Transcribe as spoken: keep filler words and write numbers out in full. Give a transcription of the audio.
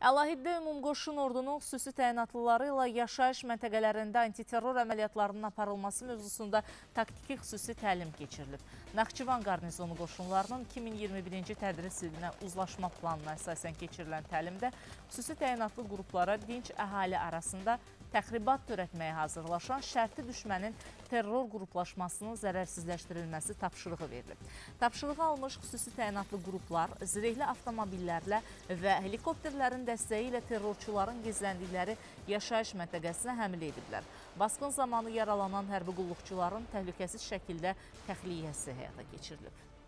Əlahiddə Ümumqoşun Ordunun xüsusi təyinatlıları ilə yaşayış məntəqələrində antiterror əməliyyatlarının aparılması mövzusunda taktiki xüsusi təlim keçirilib. Naxçıvan qarnizonu qoşunlarının iki min iyirmi birinci tədris ilinə uzlaşma planına əsasən keçirilən təlimdə xüsusi təyinatlı qruplara dinc əhali arasında təxribat törətməyə hazırlaşan şərti düşmənin terror qruplaşmasının zərərsizləşdirilməsi tapşırığı verilib. Tapşırığı almış xüsusi təyinatlı qruplar zirehli avtomobillərlə və helikopterlərin dəstəyi ilə terrorçuların gizləndikləri yaşayış məntəqəsinə həmlə ediblər. Basqın zamanı yaralanan hərbi qulluqçuların təhlükəsiz şəkildə təxliyəsi həyata keçirilib.